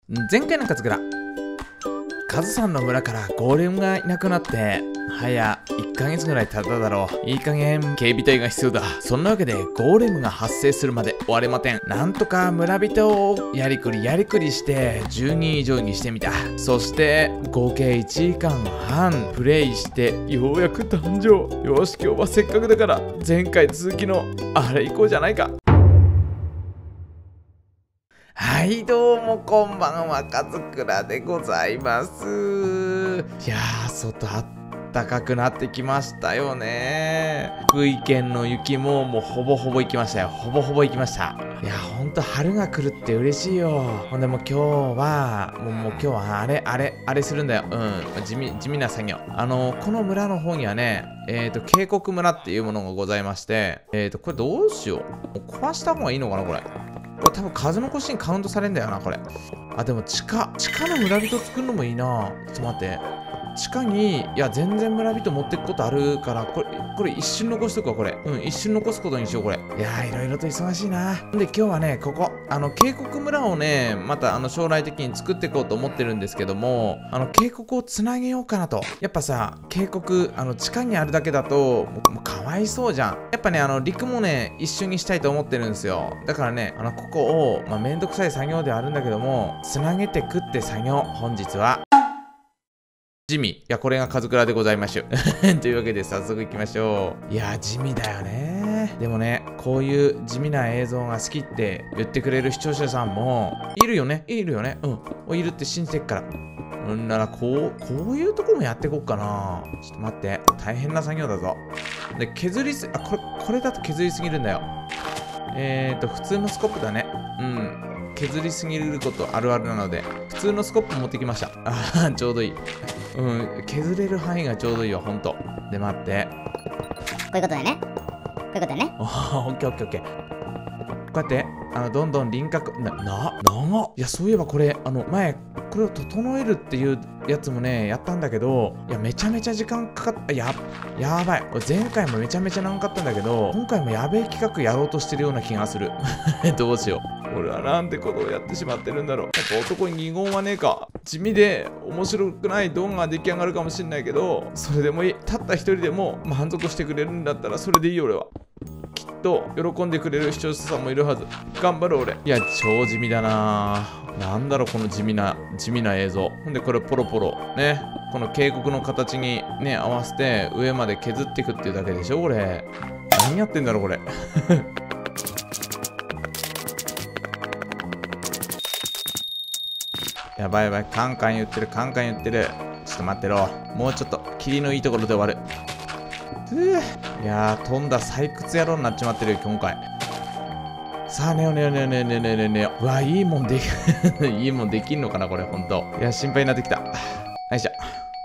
前回のカズクラ、カズさんの村からゴーレムがいなくなって早1ヶ月ぐらい経っただろう。いい加減警備隊が必要だ。そんなわけでゴーレムが発生するまで終われません。なんとか村人をやりくりして10人以上にしてみた。そして合計1時間半プレイしてようやく誕生。よし、今日はせっかくだから前回続きのあれ行こうじゃないか。はい、どうもこんばんは、カズクラでございます。いやー、外あったかくなってきましたよね。福井県の雪もほぼほぼ行きましたよ。ほぼほぼ行きました。いや、ほんと春が来るって嬉しいよ。ほんでもう今日は今日はあれするんだよ。地味な作業。この村の方にはね、渓谷村っていうものがございまして、これどうしよう。もう壊した方がいいのかな、これ。これ多分数の越しにカウントされんだよな、これ。あ、でも地下の村人作るのもいいな。ちょっと待って。地下に、いや、全然村人持ってくことあるから、これ一瞬残しとくわ、これ。一瞬残すことにしよう、これ。いやー、いろいろと忙しいな。で、今日はね、ここ、渓谷村をね、また、将来的に作っていこうと思ってるんですけども、渓谷をつなげようかなと。やっぱさ、渓谷、地下にあるだけだと、もうかわいそうじゃん。やっぱね、陸もね、一緒にしたいと思ってるんですよ。だからね、ここを、めんどくさい作業ではあるんだけども、つなげてくって作業、本日は、地味。いや、これがカズクラでございましょう。というわけで早速行きましょう。いや、地味だよね。でもね、こういう地味な映像が好きって言ってくれる視聴者さんもいるよね。いるって信じてっから。なら、こういうとこもやっていこっかな。ちょっと待って。大変な作業だぞ。で、これだと削りすぎるんだよ。普通のスコップだね。削りすぎることあるあるなので、普通のスコップ持ってきました。ああ、ちょうどいい。削れる範囲がちょうどいいよ、ほんと。で、待って。 こういうことだよね。オッケー。こうやって、どんどん輪郭、長っ。いや、そういえばこれ、前、これを整えるっていうやつもね、やったんだけど、いや、めちゃめちゃ時間かかった。やばい。前回もめちゃめちゃ長かったんだけど、今回もやべえ企画やろうとしてるような気がする。どうしよう。俺はなんてことをやってしまってるんだろう。やっぱ男に二言はねえか。地味で面白くない動画が出来上がるかもしんないけど、それでもいい。たった一人でも満足してくれるんだったらそれでいいよ、俺は。きっと喜んでくれる視聴者さんもいるはず。頑張る俺。いや、超地味だな。なんだろう、この地味な映像。ほんでこれポロポロね、この渓谷の形にね合わせて上まで削っていくっていうだけでしょ、これ。何やってんだろう、これ。やばい、カンカン言ってる。ちょっと待ってろ。もうちょっと霧のいいところで終わる。いやー、飛んだ採掘野郎になっちまってるよ、今回。さあ、寝よう。うわ、いいもんできんのかな、これ、ほんと。いや、心配になってきた。よいしょ。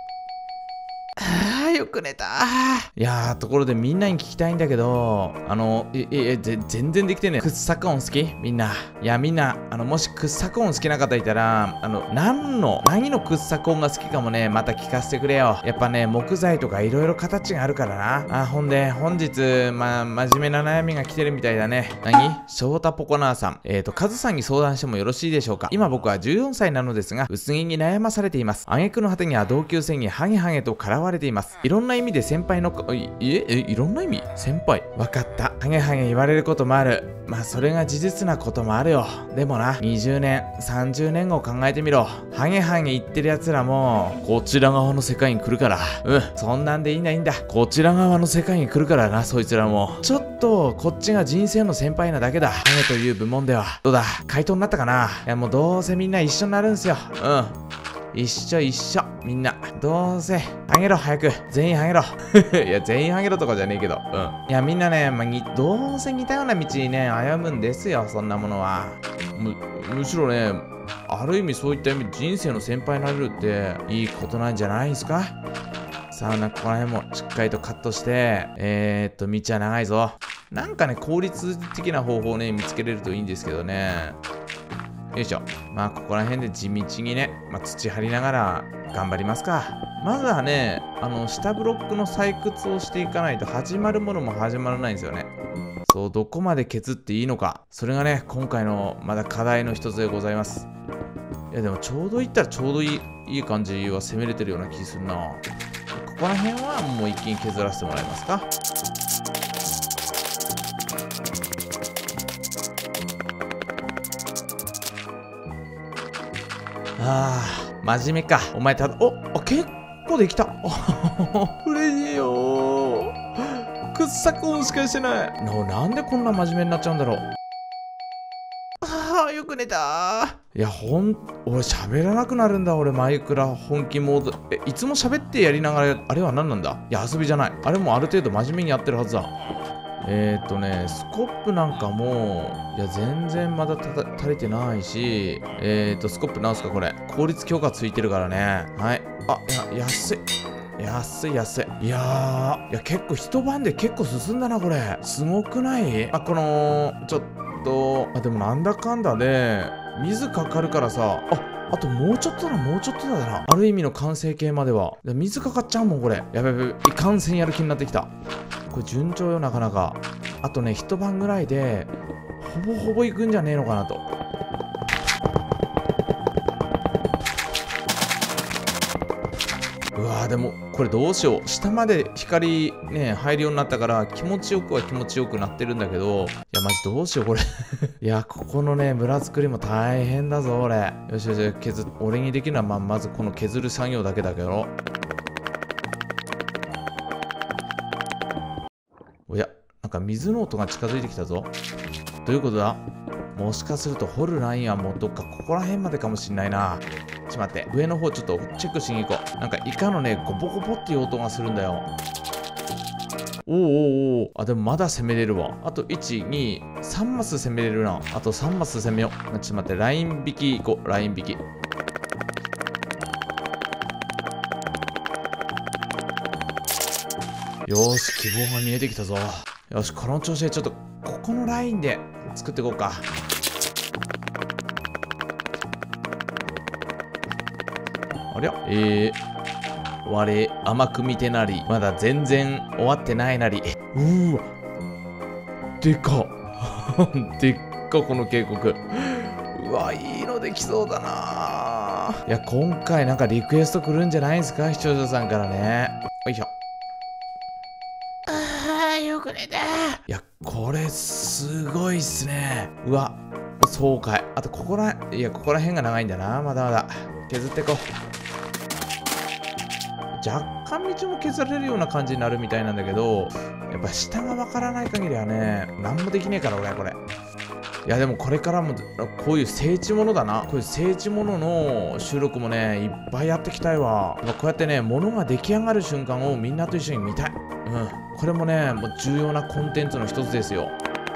よく寝た。いやー、ところでみんなに聞きたいんだけど、全然できてね。掘削音好きみんな。いや、みんな、もし掘削音好きな方いたら、何の掘削音が好きかもね、また聞かせてくれよ。やっぱね、木材とかいろいろ形があるからな。ほんで、本日、真面目な悩みが来てるみたいだね。翔太ポコナーさん。カズさんに相談してもよろしいでしょうか。今僕は14歳なのですが、薄毛に悩まされています。挙句の果てには同級生にハゲハゲとからわれています。いろんな意味で先輩のいろんな意味先輩。わかった。ハゲハゲ言われることもある。それが事実なこともあるよ。でもな、20年、30年後考えてみろ。ハゲハゲ言ってる奴らも、こちら側の世界に来るから。そんなんでいいんだ。こちら側の世界に来るからな、そいつらも。ちょっと、こっちが人生の先輩なだけだ。ハゲという部門では。どうだ、回答になったかな。いや、もうどうせみんな一緒になるんすよ。一緒。みんな。どうせ。ハゲろ、早く。全員ハゲろ。いや、全員ハゲろとかじゃねえけど。いや、みんなね、どうせ似たような道にね、歩むんですよ、そんなものは。むしろね、ある意味そういった意味、人生の先輩になれるって、いいことなんじゃないですか。さあ、ここら辺もしっかりとカットして、道は長いぞ。なんかね、効率的な方法をね、見つけれるといいんですけどね。よいしょ。ここら辺で地道にね、土張りながら頑張りますか。まずはね、下ブロックの採掘をしていかないと始まるものも始まらないんですよね。そう、どこまで削っていいのか。それがね、今回のまだ課題の一つでございます。 いやでもちょうどいったらちょうどいい感じは攻めれてるような気するな。ここら辺はもう一気に削らせてもらえますか。ああ、真面目か。お前結構できた。嬉しいよ。くっさく音しかしてない。なんでこんな真面目になっちゃうんだろう。ああ、よく寝た。いや、俺喋らなくなるんだ。俺マイクラ本気モード。いつも喋ってやりながら、あれは何なんだ。いや、遊びじゃない。あれもある程度真面目にやってるはずだ。スコップなんかも、いや、全然まだ足りてないし、スコップなんすかこれ。効率強化ついてるからね。はい。いや、安い。安い。いや結構一晩で結構進んだな、これ。すごくない？ちょっと、でもなんだかんだで、水かかるからさ、あともうちょっとだな。ある意味の完成形までは。水かかっちゃうもん、これ。やべ、いかんせんやる気になってきた。これ順調よ、なかなか。あとね、一晩ぐらいで、ほぼいくんじゃねえのかなと。うわー、でも、これどうしよう。下まで光ね、入るようになったから、気持ちよくなってるんだけど、いや、マジどうしよう、これ。いや、ここのね、村作りも大変だぞ、俺。よし、俺にできるのは、まずこの削る作業だけだけど。おや、なんか水の音が近づいてきたぞ。どういうことだ？もしかすると掘るラインはもうどっかここら辺までかもしんないな。ちょっと待って、上の方ちょっとチェックしに行こう。なんかイカのね、ゴボゴボっていう音がするんだよ。でもまだ攻めれるわ。あと1、2、3マス攻めれるな。あと3マス攻めよう。ちょっと待って、ライン引き行こう。ライン引き。よーし、希望が見えてきたぞ。よし、この調子でちょっと、ここのラインで作っていこうか。ありゃ、我、甘く見てなり、まだ全然終わってないなり。うわ、でかでっか、この渓谷。うわ、いいのできそうだな。いや、今回なんかリクエスト来るんじゃないですか、視聴者さんからね。よいしょ。よく寝た。いや、これすごいっすね。うわ、爽快。あとここら辺が長いんだな。まだまだ削っていこう。若干道も削られるような感じになるみたいなんだけど、やっぱ下がわからない限りはね、何もできねえから俺これ。いやでもこれからもこういう聖地ものだな。こういう聖地ものの収録もね、いっぱいやっていきたいわ。こうやってね、物が出来上がる瞬間をみんなと一緒に見たい。これもね、もう重要なコンテンツの一つですよ。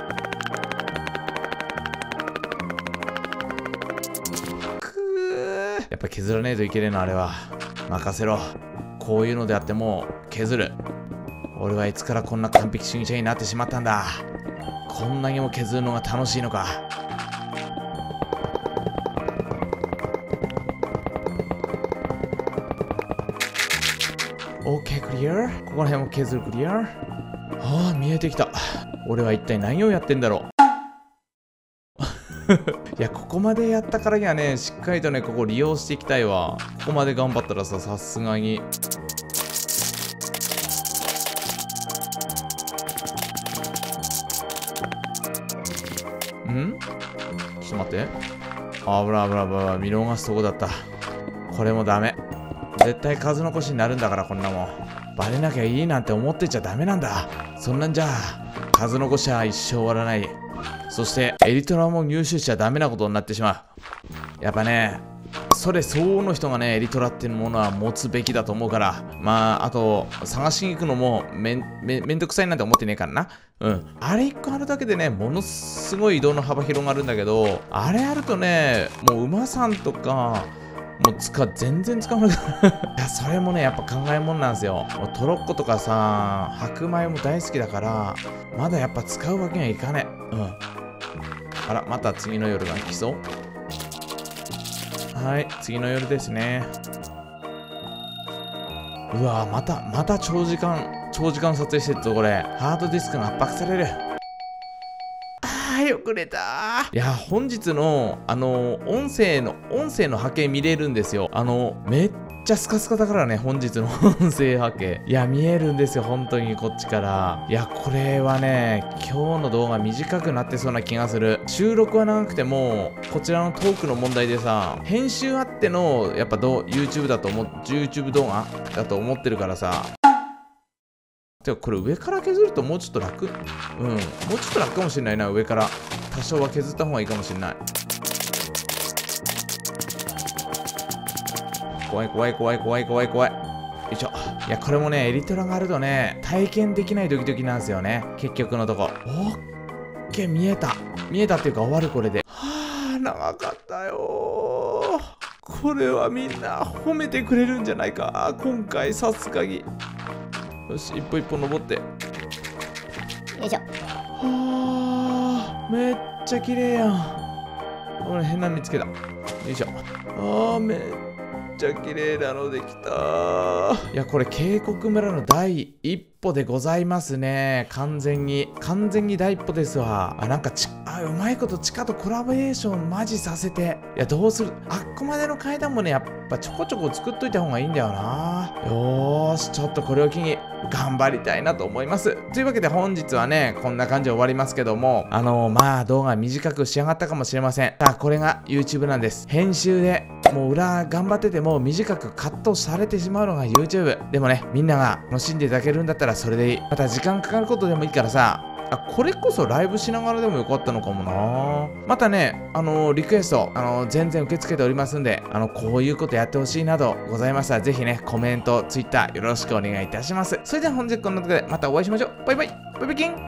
やっぱ削らねえといけねえの、あれは。任せろ。こういうのであっても削る。俺はいつからこんな完璧主義者になってしまったんだ。こんなにも削るのが楽しいのか。OK、クリア。ここら辺も削る、クリア。見えてきた。俺は一体何をやってんだろう。いや、ここまでやったからにはね、しっかりとね、ここ利用していきたいわ。ここまで頑張ったらさ、さすがに。ちょっと待って。危ない。見逃すとこだった。これもダメ。絶対数残しになるんだから、こんなもん。バレなきゃいいなんて思ってちゃダメなんだ。そんなんじゃ、数残しは一生終わらない。そして、エリトラも入手しちゃダメなことになってしまう。やっぱね、それ相応の人がね、エリトラっていうものは持つべきだと思うから。あと、探しに行くのもめんどくさいなんて思ってねえからな。あれ1個あるだけでね、ものすごい移動の幅広がるんだけど、あれあるとね、もう馬さんとか、もう全然使わなくなる。いや、それもね、やっぱ考えもんなんですよ。もうトロッコとかさ、白米も大好きだから、まだやっぱ使うわけにはいかねえ。あら、また次の夜が来そう。はい、次の夜ですね。うわまた長時間撮影してるぞ、これ。ハードディスクが圧迫される。 よく寝た。いや、本日の、音声の波形見れるんですよ。めっちゃスカスカだからね、本日の音声波形。いや、見えるんですよ、本当にこっちから。いや、これはね、今日の動画短くなってそうな気がする。収録は長くても、こちらのトークの問題でさ、編集あっての、やっぱYouTube 動画だと思ってるからさ。てか、これ上から削るともうちょっと楽。もうちょっと楽かもしれないな、上から。多少は削った方がいいかもしれない。怖い。よいしょ。いや、これもね、エリトラがあるとね、体験できないドキドキなんですよね。結局のとこ。オッケー、見えたっていうか終わる、これで。はあ、長かったよー。これはみんな褒めてくれるんじゃないか。今回、さすがに。よし、一歩一歩登って。 よいしょ。 はあ、めっちゃ綺麗やん。これ変なの見つけた。よいしょ。ああ、めっちゃ綺麗なのできた。いや、これ渓谷村の第一歩でございますね。完全に第一歩ですわ。なんかうまいこと地下とコラボレーションマジさせて。いや、どうする、あっこまでの階段もね、やっぱちょこちょこ作っといた方がいいんだよな。よーし、ちょっとこれを機に頑張りたいなと思います。というわけで本日はね、こんな感じで終わりますけども、まあ動画短く仕上がったかもしれません。これが YouTube なんです。編集でもう裏頑張ってても短くカットされてしまうのが YouTube。でもね、みんなが楽しんでいただけるんだったらそれでいい。また時間かかることでもいいからさ、これこそライブしながらでもよかったのかもな。またね、リクエスト、全然受け付けておりますんで、こういうことやってほしいなどございましたら、ぜひね、コメント、Twitter よろしくお願いいたします。それでは本日こんなところでまたお会いしましょう。バイバイキン。